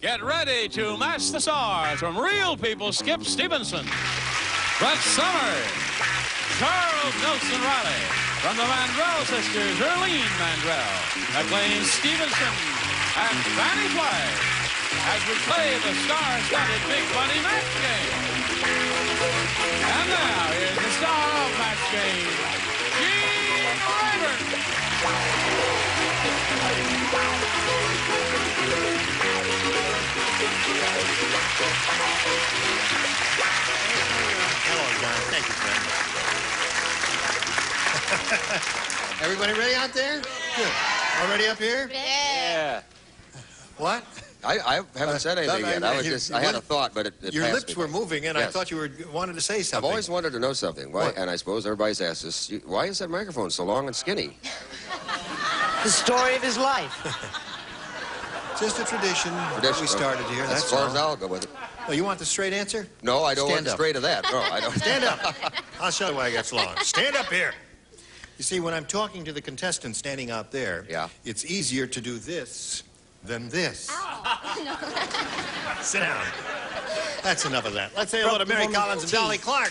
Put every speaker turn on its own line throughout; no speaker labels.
Get ready to match the stars from Real People. Skip Stevenson, Brett Summers, Charles Nelson Riley, from the Mandrell sisters, Erlene Mandrell, McLean Stevenson, and Fanny Flagg, as we play the star-studded Big Money Match Game. And now, here's the star of Match Game, Gene Rayburn.
Hello, John. Thank you, friend. Everybody ready out there? Good. Already up here?
Yeah.
What?
I haven't said anything yet. I had a thought, but it
Your
passed
lips
me.
were moving, and I
Yes.
thought you wanted to say something.
I've always wanted to know something. Why?
What?
And I suppose everybody's asked this. Why is that microphone so long and skinny?
The story of his life.
Just a tradition that we started here.
As
That's
far
all.
as I'll go with it.
Oh, you want the straight answer?
No, I don't
Stand
want the
up.
straight of that. No, I don't.
Stand up. I'll show you why it gets long. Stand up here. You see, when I'm talking to the contestants standing out there,
Yeah.
it's easier to do this than this. Sit down. That's enough of that. Let's say hello to Mary Collins and Dolly Clark.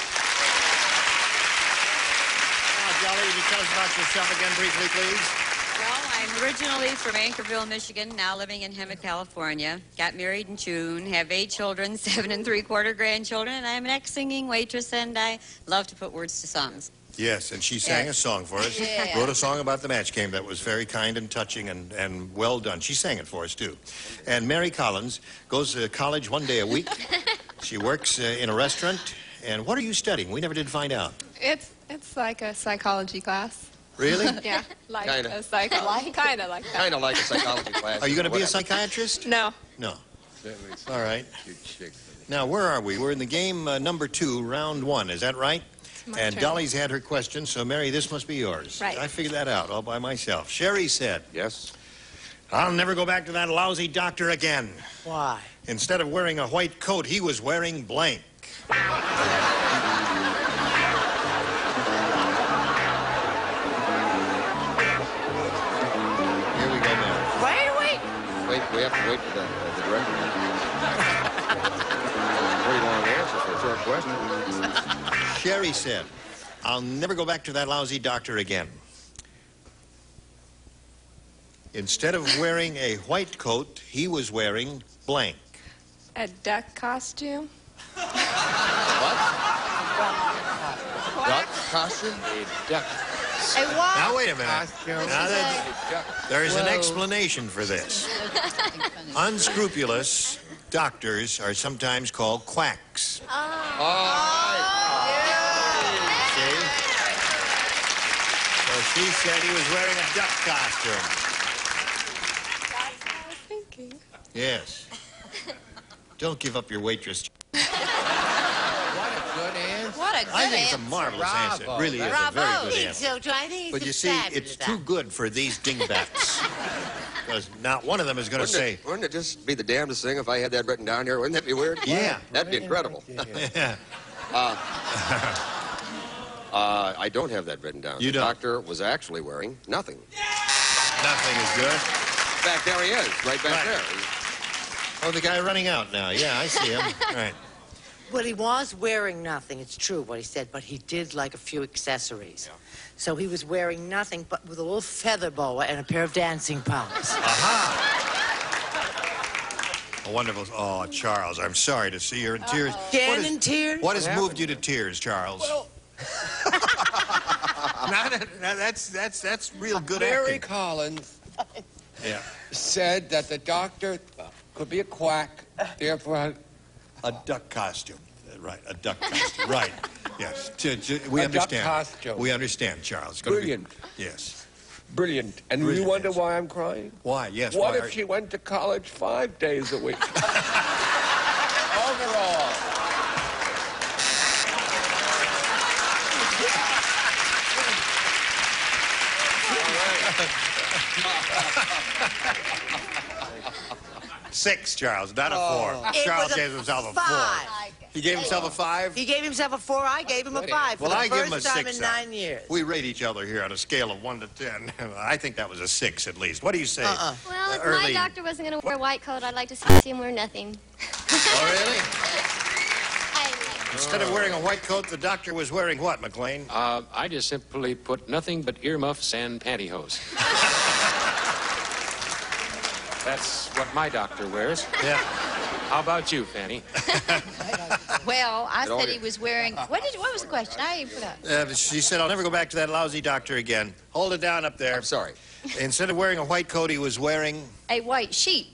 Now, Dolly, would you tell us about yourself again briefly, please?
Well, I'm originally from Anchorville, Michigan, now living in Hemet, California. Got married in June, have 8 children, 7 3/4 grandchildren, and I'm an ex-singing waitress, and I love to put words to songs.
Yes, and she sang
Yes.
a song for us.
Yeah.
Wrote a song about the match game that was very kind and touching and well done. She sang it for us, too. And Mary Collins goes to college 1 day a week. She works in a restaurant. And what are you studying? We never did find out.
It's like a psychology class.
Really?
Yeah, like
Kinda.
a psychology. Kind of like that.
Kind of like a psychology class.
Are you going to be a
Whatever.
psychiatrist?
No.
No. All right. Now, where are we? We're in the game number 2, round 1. Is that right?
My
And
turn.
Dolly's had her question, so Mary, this must be yours.
Right.
I figured that out all by myself. Sherry said,
Yes.
I'll never go back to that lousy doctor again.
Why?
Instead of wearing a white coat, he was wearing blank. Here we go, Mary.
Wait.
Wait, we have to wait for the director. Pretty long answer for a short question.
Sherry said, I'll never go back to that lousy doctor again. Instead of wearing a white coat, he was wearing blank.
A duck costume.
Duck costume?
A what?
Now, wait a minute. Now, there is an explanation for this. Unscrupulous doctors are sometimes called quacks. See? So she said he was wearing a duck costume.
That's what I was thinking.
Yes. Don't give up your waitress.
What a good
I think it's a
answer.
marvelous answer. It really is a
Bravo.
very good
I think
answer.
so, too. I think
But
he's
you see, it's too good for these dingbats. Because not one of them is going to say,
Wouldn't it just be the damnedest thing if I had that written down here? Wouldn't that be weird?
Yeah.
That'd be incredible.
yeah.
I don't have that written down.
You
The
don't?
doctor was actually wearing nothing.
Nothing is good.
In fact, there he is, right back
Right.
there.
Oh, the guy running out now. Yeah, I see him. All right.
Well, he was wearing nothing. It's true what he said, but he did like a few accessories. So he was wearing nothing but with a little feather boa and a pair of dancing pumps.
A wonderful. Oh, Charles, I'm sorry to see you're in tears.
Again in tears?
What has moved you to tears, Charles?
Well,
that's real good
Mary
acting.
Collins
Yeah.
said that the doctor could be a quack, therefore...
A duck costume. Right, a duck costume. Right. Yes. We
A
understand.
duck costume.
We understand, Charles. It's gonna be-
Brilliant.
Yes.
Brilliant. And
Brilliant
you wonder
answer.
why I'm crying?
Why? Yes.
What
why
if she went to college 5 days a week? Overall.
Six, Charles, not a four.
It
Charles
was a
gave himself a 4.
5.
He gave himself a 5?
He gave himself a 4. I gave him a 5.
Well,
for the
I give him a
first time
6.
in 9 years.
We rate each other here on a scale of 1 to 10. I think that was a 6 at least. What do you say?
Well, if my
Early.
doctor wasn't going to wear a white coat, I'd like to see him wear nothing.
Oh, really?
I like
Instead of wearing a white coat, the doctor was wearing what, McLean?
I just simply put nothing but earmuffs and pantyhose. That's what my doctor wears.
Yeah.
How about you, Fanny?
Well, I said he was wearing. What was the question? I forgot.
She said, I'll never go back to that lousy doctor again. Hold it down up there.
I'm sorry.
Instead of wearing a white coat, he was wearing...
A white sheet.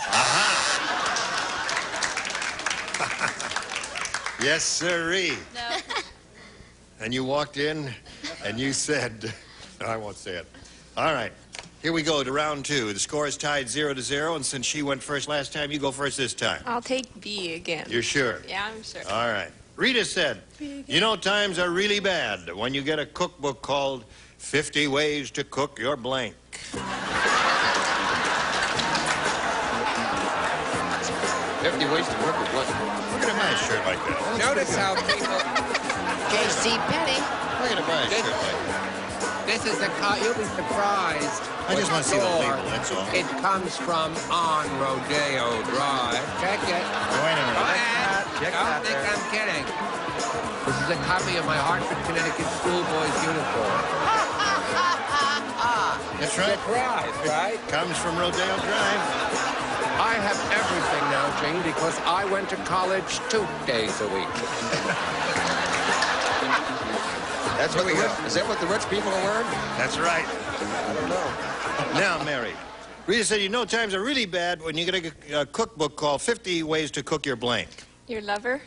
Yes, sirree.
No.
And you walked in and you said... No, I won't say it. All right. Here we go to round 2. The score is tied 0-0, and since she went first last time, you go first this time.
I'll take B again.
You're sure?
Yeah, I'm sure.
All right. Rita said, you know, times are really bad when you get a cookbook called 50 Ways to Cook Your Blank.
50 ways to cook your blank.
Look at my shirt like that.
Notice how people...
J.C. Penney.
Look at my shirt like that.
This is you'll be surprised.
I just want to see the label, that's all.
It comes from On Rodeo Drive. Check it.
Wait a minute.
Go ahead. Don't think I'm kidding. This is a copy of my Hartford, Connecticut schoolboy's uniform.
That's right.
Surprise, right?
Comes from Rodeo Drive.
I have everything now, Jane, because I went to college 2 days a week.
That's what is that what the rich people are wearing?
That's right.
I don't know.
Now, Mary. Rita said, you know, times are really bad when you get a cookbook called 50 Ways to Cook Your Blank.
Your lover?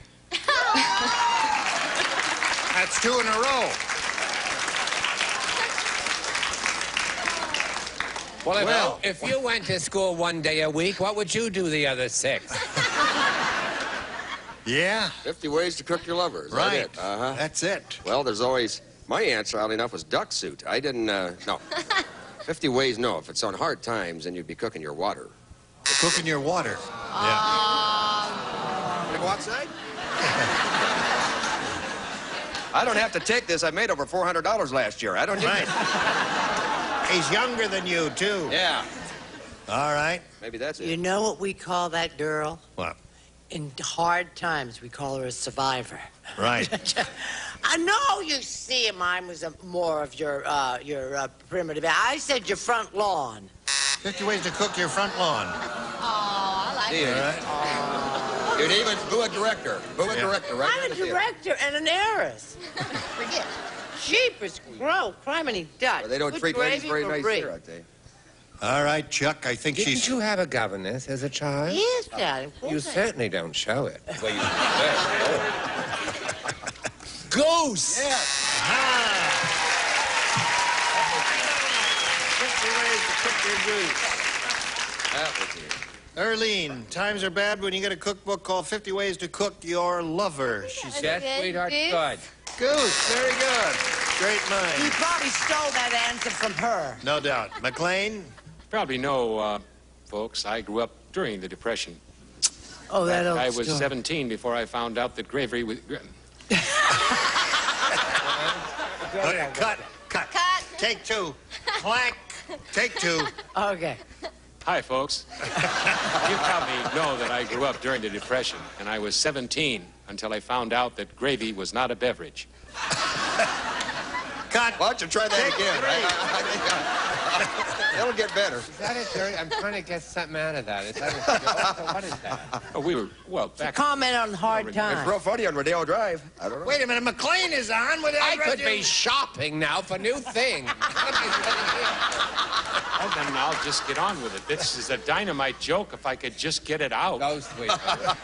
That's 2 in a row.
Well, if you went to school 1 day a week, what would you do the other 6?
Yeah.
50 ways to cook your lover. Is
Right.
that it? Uh-huh.
That's it.
Well, there's always... My answer, oddly enough, was duck suit. I didn't, no. 50 ways, no. If it's on hard times, then you'd be cooking your water.
Cooking your water. Yeah.
Wanna go outside? I don't have to take this. I made over $400 last year. I don't need
Right. He's younger than you, too.
Yeah.
All right.
Maybe that's it.
You know what we call that girl?
What?
In hard times, we call her a survivor.
Right.
I know you see mine was more of your primitive. I said your front lawn.
50 Ways to Cook Your Front Lawn.
Oh, I like
See,
All right.
you'd even boo a director. Boo a director, right?
I'm a director and an heiress.
Forget.
Jeepers, grow, criminy Dutch.
Well, they don't
Good
treat ladies
gravy
very
for
nice
brie.
here, I tell you.
All right, Chuck, I think
Didn't
she's...
you have a governess as a child?
Yes, Dad. of
You
course I-
certainly don't show it. Well, you Goose!
Yes. 50 Ways to Cook Your Goose.
That was it.
Erlene, times are bad when you get a cookbook called 50 Ways to Cook Your Lover. She said,
Yes,
Good.
sweetheart,
Goose.
good.
Goose, very good. Great
He
mind.
probably stole that answer from her.
No doubt. McLean?
Probably know, folks, I grew up during the Depression.
Oh, that old
I was
story.
17 before I found out that gravy was...
Okay, cut. Take 2. Clank. Take 2.
Okay.
Hi, folks. You probably know that I grew up during the Depression, and I was 17 until I found out that gravy was not a beverage.
Cut.
Why don't you try that
Take
again?
3.
It'll get better.
Is that it, Jerry? I'm trying to get something out of that. Is that what is that?
Oh, we were, well, back...
Comment on hard
It's
times.
real funny on Rodeo Drive. I don't know.
Wait a minute, McLean is on.
I could be shopping now for new things.
Well, then I'll just get on with it. This is a dynamite joke if I could just get it out.
Go, sweetheart.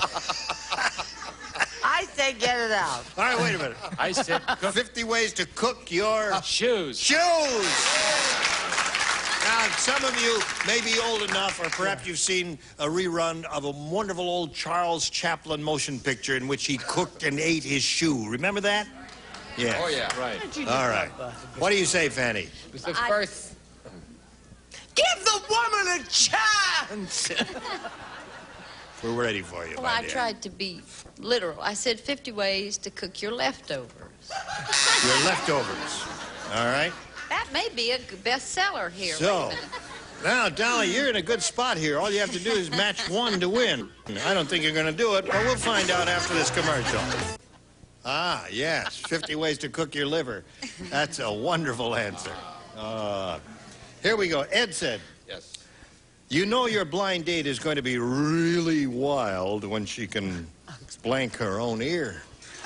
I say get it out.
All right, wait a minute.
I said cook
50 Ways to Cook Your
shoes.
Shoes. Now, some of you may be old enough, or perhaps you've seen a rerun of a wonderful old Charles Chaplin motion picture in which he cooked and ate his shoe. Remember that? Yeah.
Oh, yeah.
Right.
All right. What do you say, Fanny?
It was the first...
Give the woman a chance.
We're ready for you,
Well,
my
I
dear.
tried to be literal. I said 50 ways to cook your leftovers.
Your leftovers. All right?
That may be a bestseller here. Wait a
So,
minute.
now, Dolly, you're in a good spot here. All you have to do is match one to win. I don't think you're going to do it, but we'll find out after this commercial. Ah, yes, 50 ways to cook your liver. That's a wonderful answer. Here we go. Ed said,
Yes.
you know your blind date is going to be really wild when she can blank her own ear.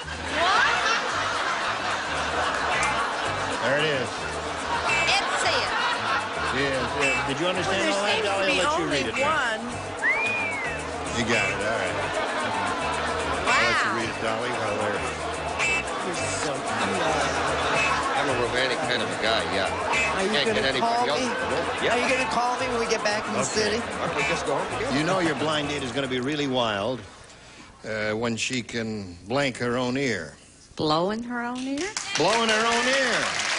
There it is.
Ed said.
Yes. Did you understand all that, Dolly? I'll let you read it.
One.
You got it, all right. I'll let you read it, Dolly, while we're...
I'm a romantic kind of a guy, yeah.
Are you
Can't
going
get
to
anybody
call
else
me?
to go.
Are you going to call me when we get back in the city?
Aren't we just going together?
You know your blind date is going to be really wild when she can blank her own ear.
Blowing her own ear?
Blowing her own ear.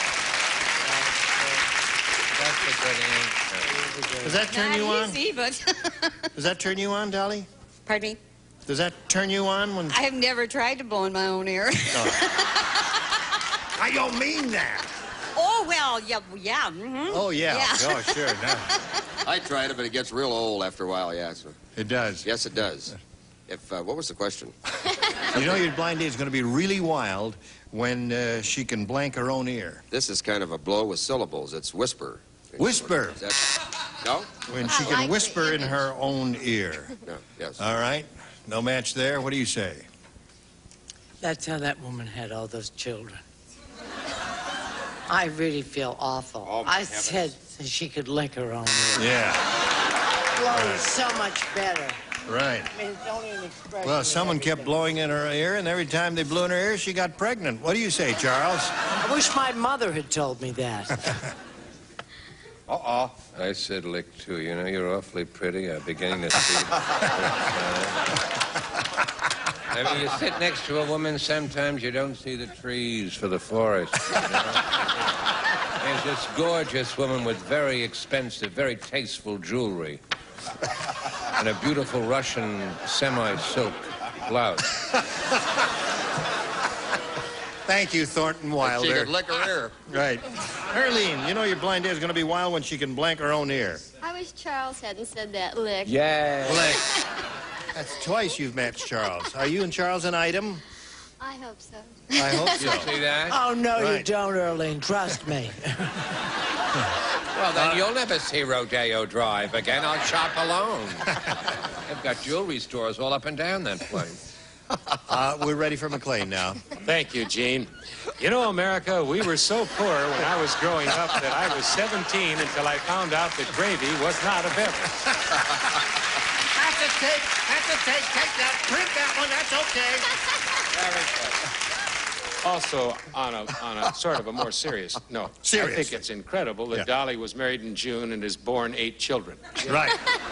That's a good answer.
Does that turn you on?
Easy, but...
Does that turn you on, Dolly?
Pardon me?
Does that turn you on when...
I have never tried to blow in my own ear.
I don't mean that.
Oh, well, yeah. Mm-hmm.
Oh, yeah.
Yeah.
Oh, sure. No.
I tried it, but it gets real old after a while, yeah. So.
It does.
Yes, it does. If what was the question?
You know your blind date is going to be really wild when she can blank her own ear.
This is kind of a blow with syllables. It's whisper.
Whisper.
Is that... No?
When she
I
can
like the
whisper in
image.
her own ear.
No, yes.
All right? No match there. What do you say?
That's how that woman had all those children. I really feel awful.
Oh, my
I
heavens.
said she could lick her own ear.
Yeah.
Blowing so much better.
Right.
I mean, it's only an expression.
Well,
of
someone kept
everything.
blowing in her ear, and every time they blew in her ear, she got pregnant. What do you say, Charles?
I wish my mother had told me that.
Uh-oh. I said lick, too. You know, you're awfully pretty. I'm beginning to see... I mean, you sit next to a woman, sometimes you don't see the trees for the forest. You know? There's this gorgeous woman with very expensive, very tasteful jewelry. And a beautiful Russian semi-silk blouse.
Thank you, Thornton
She
Wilder.
could lick her ear.
Right. Erlene, you know your blind date is going to be wild when she can blank her own ear.
I wish Charles hadn't said that. Lick.
Yeah.
Blank. That's twice you've matched Charles. Are you and Charles an item?
I hope so.
I hope so.
See that?
Oh, no, you
Right.
don't, Earlene. Trust me.
Well, then you'll never see Rodeo Drive again. I'll shop alone. They've got jewelry stores all up and down that place.
We're ready for McLean now.
Thank you, Gene. You know, America, we were so poor when I was growing up that I was 17 until I found out that gravy was not a beverage.
Have to take that. Print that one. That's okay.
Also, on a sort of a more serious note, I
Serious.
think it's incredible that
Yeah.
Dolly was married in June and has borne 8 children.
Right.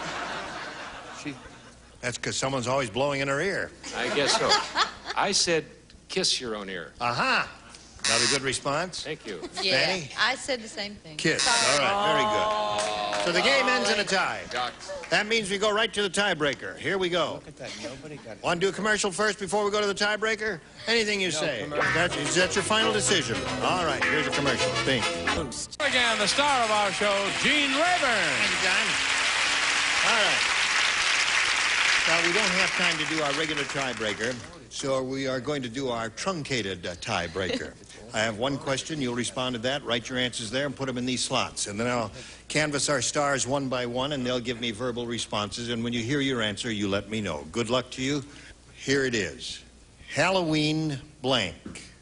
That's because someone's always blowing in her ear.
I guess so. I said, kiss your own ear.
Aha. Another good response.
Thank you.
Yeah,
Fanny?
I said the same thing.
Kiss. All right. Very good. So the game ends in a tie.
Ducks.
That means we go right to the tiebreaker. Here we go.
Look at that. Nobody got it.
Want to do a commercial first before we go to the tiebreaker? Anything you say.
commercial.
Is that your final decision? All right, here's a commercial. Bing.
Again, the star of our show, Gene Rayburn.
Thank you, John. All right. Now, we don't have time to do our regular tiebreaker, so we are going to do our truncated tiebreaker. I have one question. You'll respond to that. Write your answers there and put them in these slots. And then I'll canvass our stars one by one, and they'll give me verbal responses. And when you hear your answer, you let me know. Good luck to you. Here it is. Halloween blank.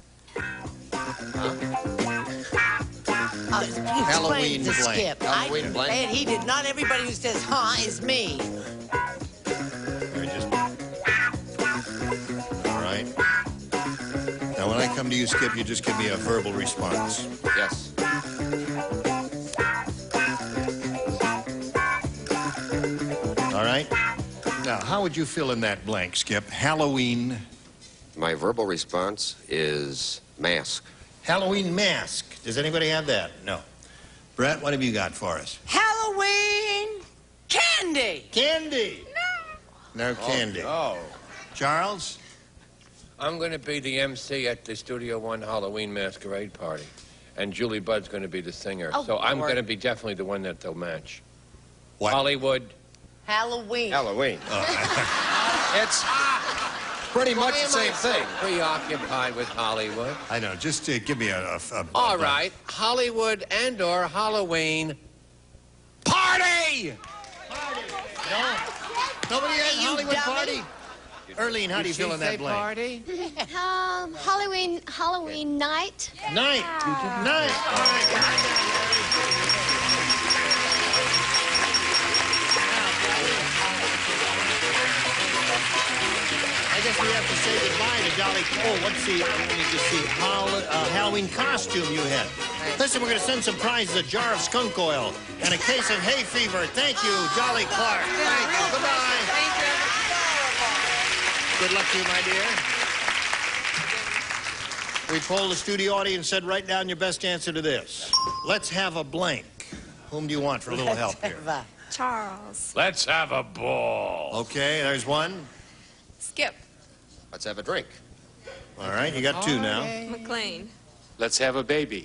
Halloween to
blank.
Skip.
Halloween
I
blank.
And he did. Not everybody who says, huh, is me.
All right. Now, when I come to you, Skip, you just give me a verbal response.
Yes.
All right? Now, how would you fill in that blank, Skip? Halloween.
My verbal response is mask.
Halloween mask. Does anybody have that? No. Brett, what have you got for us?
Halloween candy.
Candy. No candy.
Oh.
Charles?
I'm going to be the MC at the Studio One Halloween masquerade party. And Julie Budd's going to be the singer.
Oh,
so I'm
Lord.
going to be definitely the one that they'll match.
What?
Hollywood.
Halloween.
Halloween. It's pretty much the same thing.
Preoccupied with Hollywood.
I know. Just give me a
All right. Hollywood and/or Halloween party!
No? Nobody has
You
Hollywood
dummy.
party? Erlene, how do you feel in that blank?
Party?
Halloween night.
Night. Night. All right. I guess we have to say goodbye to Dolly. Oh, let's see. Let me just see. Halloween costume you had. Listen, we're going to send some prizes, a jar of skunk oil and a case of hay fever. Thank you, Dolly Clark. Thank you. Goodbye.
Thank you.
Good luck to you, my dear. We polled the studio audience, said write down your best answer to this. Let's have a blank. Whom do you want for a little help here?
Charles.
Let's have a ball.
Okay, there's one.
Skip.
Let's have a drink.
All right, you got two now.
McLean.
Let's have a baby.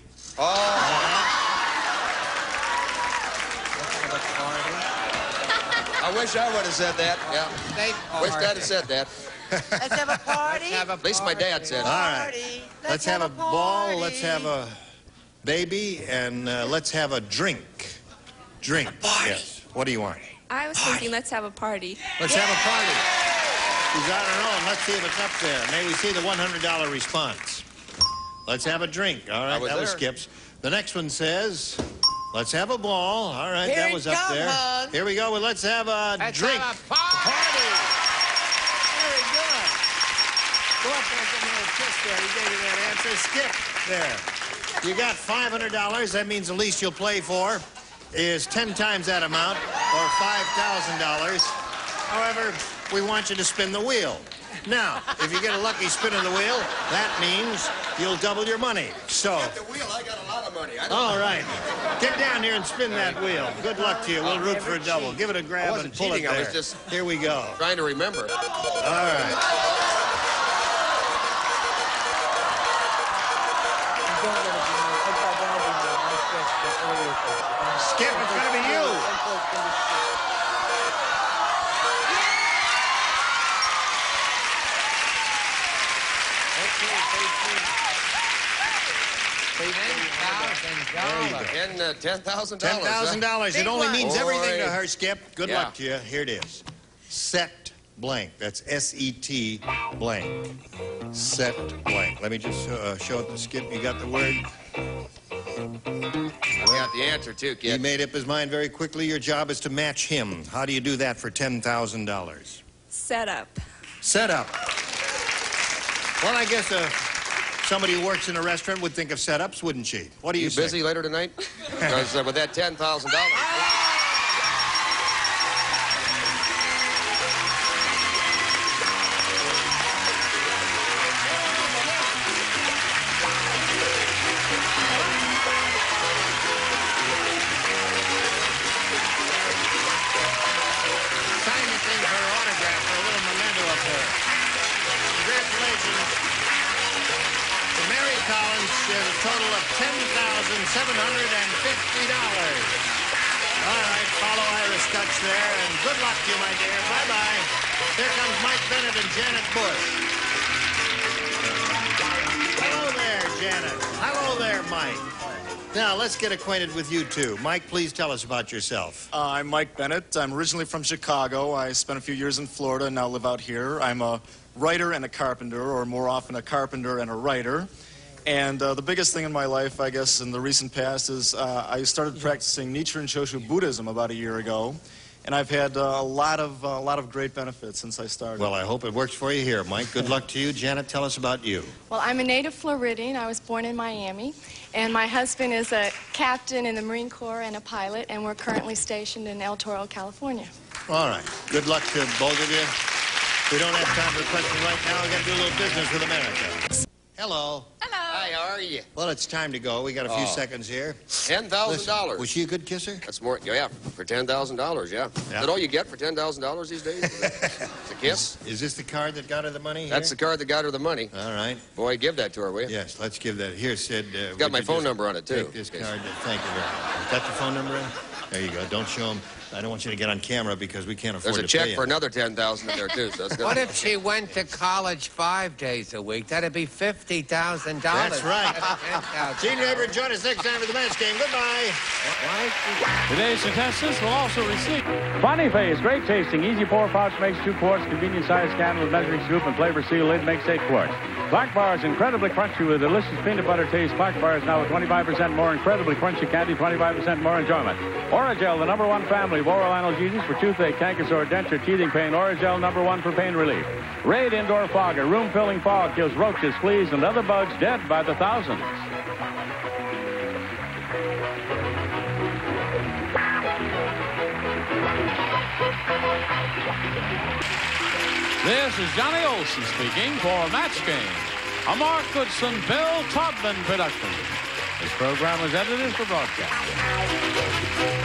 I wish I would have said that. Yeah. Wish Dad had said that.
Let's have a party.
At least my dad said
All
it.
right. Let's have a ball, let's have a baby, and let's have a drink. Drink. Yes. What do you want?
I was thinking let's have a party.
Let's have a party. She's on her own. Let's see if it's up there. May we see the $100 response. Let's have a drink. All right, that was Skip's. The next one says, let's have a ball. All right, that was up there. Here we go. Well, let's have a drink.
Have a party!
Very good. Go up there and give me a little kiss there. You gave me that answer. Skip there. You got $500. That means the least you'll play for is 10 times that amount, or $5,000. However, we want you to spin the wheel. Now, if you get a lucky spin of the wheel, that means you'll double your money. So,
The wheel, I got a lot of money.
all right. Get down here and spin that wheel. Good luck to you. We'll root for a double. Give it a grab and pull it
cheating, I
there.
was just-
Here we go.
Trying to remember.
All right. Skip, it's going to be you.
And $10,000.
$10,000. It only means
Boy.
everything to her, Skip. Good
Yeah.
luck to you. Here it is. Set blank. That's S-E-T blank. Set blank. Let me just show it to Skip. You got the word?
We got the answer, too,
He
kid.
made up his mind very quickly. Your job is to match him. How do you do that for $10,000?
Set up.
Set up. Well, I guess somebody who works in a restaurant would think of setups, wouldn't she? What do you say?
busy later tonight? Because with that $10,000...
Sign the thing for her autograph for a little memento of her. Congratulations to Mary Collins. She has a total of $10,750. All right, follow Ira Stutz there, and good luck to you, my dear. Bye-bye. Here comes Mike Bennett and Janet Bush. Hello there, Janet. Hello there, Mike. Now, let's get acquainted with you two. Mike, please tell us about yourself.
I'm Mike Bennett. I'm originally from Chicago. I spent a few years in Florida and now live out here. I'm a writer and a carpenter, or more often a carpenter and a writer. And the biggest thing in my life, I guess, in the recent past is I started practicing Nichiren Shoshu Buddhism about a year ago. And I've had a lot of great benefits since I started.
Well, I hope it works for you here, Mike. Good luck to you. Janet, tell us about you.
Well, I'm a native Floridian. I was born in Miami. And my husband is a captain in the Marine Corps and a pilot, and we're currently stationed in El Toro, California.
All right. Good luck to both of you. We don't have time for questions right now. We've got to do a little business with America. Hello.
Hello.
Hi, how are you?
Well, it's time to go. We got a few
Oh.
seconds here.
$10,000.
Was she a good kisser?
That's more, yeah, for $10,000, yeah. Is that all you get for $10,000 these days? It's a kiss?
Is this the card that got her the money?
That's the card that got her the money.
All right.
Boy, give that to her, will you?
Yes, let's give that. Here, Sid.
It's got my phone number on it, too.
Take this card. Thank you very much. Got your phone number in? There you go. Don't show them. I don't want you to get on camera because we can't afford
There's a
to
check
pay
for
you.
another $10,000 in there, too. So that's good.
What if she went to college 5 days a week? That'd be $50,000.
That's right.
$10,000.
Gene Rayburn, join us next time for the match game. Goodbye.
Today's contestants will also receive Funny Face, great tasting, easy pour pouch makes 2 quarts, convenient size can with measuring scoop and flavor seal lid makes 8 quarts. Clark Bar is incredibly crunchy with delicious peanut butter taste. Clark Bar is now with 25% more incredibly crunchy candy, 25% more enjoyment. Oragel, the #1 family of oral analgesics for toothache, canker sore, denture, teething pain. Oragel, #1 for pain relief. Raid Indoor Fog, a room-filling fog, kills roaches, fleas, and other bugs dead by the thousands. This is Johnny Olson speaking for Match Game, a Mark Goodson, Bill Todman production. This program was edited for broadcast.